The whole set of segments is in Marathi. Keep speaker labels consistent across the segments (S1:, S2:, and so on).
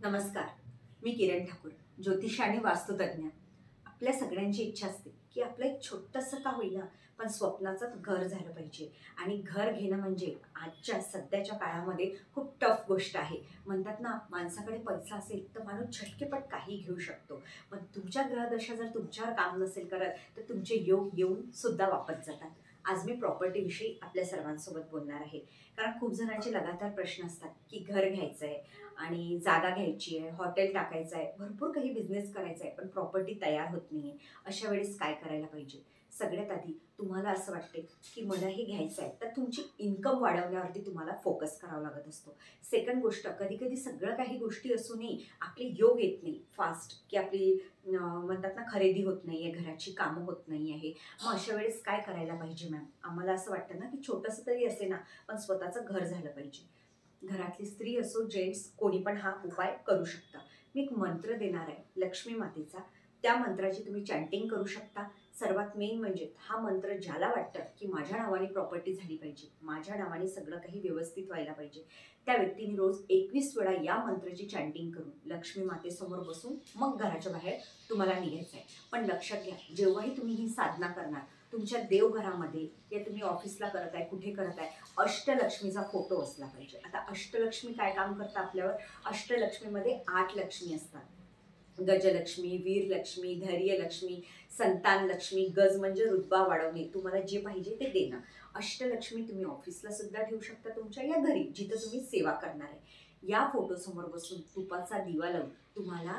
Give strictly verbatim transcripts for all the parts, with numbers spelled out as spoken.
S1: नमस्कार, मी किरण ठाकूर, ज्योतिष आणि वास्तुतज्ञ. आपल्या सगळ्यांची इच्छा असते की आपलं एक छोटंसं का होईना पण स्वप्नाचं घर झालं पाहिजे. आणि घर घेणं म्हणजे आजच्या सध्याच्या काळामध्ये खूप टफ गोष्ट आहे. म्हणतात ना, माणसाकडे पैसा असेल तर माणूस झटकेपट काही घेऊ शकतो, पण तुमच्या ग्रहदशा जर तुमच्यावर काम नसेल करत तर तुमचे योग येऊन सुद्धा वापस जातात. आज मी प्रॉपर्टीविषयी आपल्या सर्वांसोबत बोलणार आहे, कारण खूप जणांचे लगातार प्रश्न असतात की घर घ्यायचं आहे आणि जागा घ्यायची आहे, हॉटेल टाकायचं आहे, भरपूर काही बिझनेस करायचा आहे, पण प्रॉपर्टी तयार होत नाही आहे. अशा वेळेस काय करायला पाहिजे? सगळ्यात आधी तुम्हाला असं वाटते की मला हे घ्यायचं आहे, तर तुमची इन्कम वाढवण्यावरती तुम्हाला फोकस करावा लागत असतो. सेकंड गोष्ट, कधी कधी सगळं काही गोष्टी असूनही आपले योग येत नाही फास्ट, की आपली म्हणतात ना खरेदी होत नाही आहे, घराची कामं होत नाही आहे. मग अशा वेळेस काय करायला पाहिजे मॅम? आम्हाला असं वाटतं ना की छोटंसं तरी असे ना, पण स्वतःचं घर झालं पाहिजे. घरातली स्त्री असो जेंट्स कोणी पण हा उपाय करू शकता. मी एक मंत्र देणार आहे लक्ष्मी मातेचा, त्या मंत्राची तुम्ही चॅन्टिंग करू शकता. सर्वात मेन म्हणजे हा मंत्र ज्याला वाटतं की माझ्या नावाने प्रॉपर्टी झाली पाहिजे, माझ्या नावाने सगळं काही व्यवस्थित व्हायला पाहिजे, त्या व्यक्तीने रोज एकवीस वेळा या मंत्राची चॅन्टिंग करून लक्ष्मी मातेसमोर बसून मग घराच्या बाहेर तुम्हाला निघायचं आहे. पण लक्षात घ्या, जेव्हाही तुम्ही ही साधना करणार, तुमच्या देवघरामध्ये या तुम्ही ऑफिसला करत आहे, कुठे करत आहे, अष्टलक्ष्मीचा फोटो असला पाहिजे. आता अष्टलक्ष्मी काय काम करतात आपल्यावर? अष्टलक्ष्मीमध्ये आठ लक्ष्मी असतात. गजलक्ष्मी, वीरलक्ष्मी, धैर्यलक्ष्मी, संतान लक्ष्मी. गज म्हणजे रुतबा वाढवणे, तुम्हाला जे पाहिजे ते देणं. अष्टलक्ष्मी तुम्ही ऑफिसला सुद्धा ठेवू शकता, तुमच्या या घरी जिथं तुम्ही सेवा करणार आहे. या फोटोसमोर बसून तुपाचा दिवा लावून तुम्हाला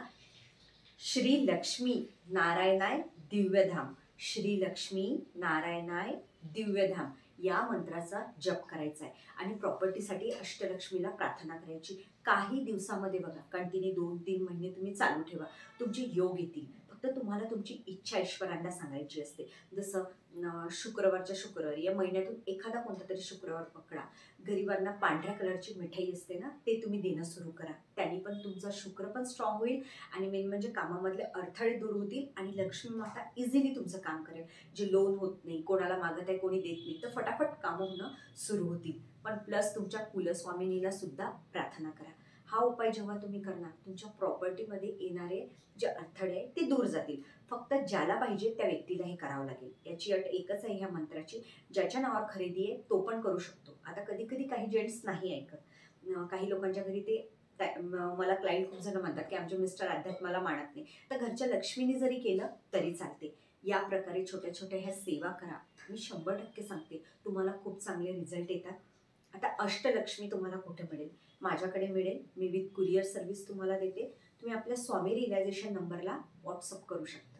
S1: श्री लक्ष्मी नारायणाय दिव्यधाम, श्री लक्ष्मी नारायणाय दिव्यधाम या मंत्राचा जप करायचा आहे. आणि प्रॉपर्टीसाठी अष्टलक्ष्मीला प्रार्थना करायची. काही दिवसामध्ये बघा, कंटिन्यू दोन तीन महिने तुम्ही चालू ठेवा, तुमचे योग येतील. फक्त तुम्हाला तुमची इच्छा ईश्वरांना सांगायची असते. जसं शुक्रवारच्या शुक्रवारी या महिन्यातून एखादा कोणता तरी शुक्रवार पकडा, गरिबांना पांढऱ्या कलरची मिठाई असते ना, ते तुम्ही देणं सुरू करा. त्यांनी पण तुमचा शुक्र पण स्ट्रॉंग होईल आणि मेन म्हणजे कामामधले अडथळे दूर होतील आणि लक्ष्मी माता इझिली तुमचं काम करेल. जे लोन होत नाही, कोणाला मागत आहे कोणी देत नाही, तर फटाफट कामं होणं सुरू होतील. पण प्लस तुमच्या कुलस्वामिनीला सुद्धा प्रार्थना करा. हा उपाय जेव्हा तुम्ही करणार, तुमच्या प्रॉपर्टीमध्ये येणारे जे अडथळे आहे ते दूर जातील. फक्त ज्याला पाहिजे त्या व्यक्तीला हे करावं लागेल. याची अट एकच आहे ह्या मंत्राची, ज्याच्या नावावर खरेदी आहे तो पण करू शकतो. आता कधी कधी काही जेंट्स नाही ऐकत, काही लोकांच्या घरी ते मला क्लायंट खूप जण म्हणतात की आमचे मिस्टर अध्यात्माला मानत नाही, तर घरच्या लक्ष्मीने जरी केलं तरी चालते. या प्रकारे छोट्या छोट्या ह्या सेवा करा. मी शंभर टक्के सांगते तुम्हाला खूप चांगले रिझल्ट येतात. आता अष्टलक्ष्मी तुम्हाला कुठे मिळेल? माझ्याकडे मिळेल. मी विथ कुरिअर सर्व्हिस तुम्हाला देते. तुम्ही आपल्या स्वामी रिअलायझेशन नंबरला व्हॉट्सअप करू शकता.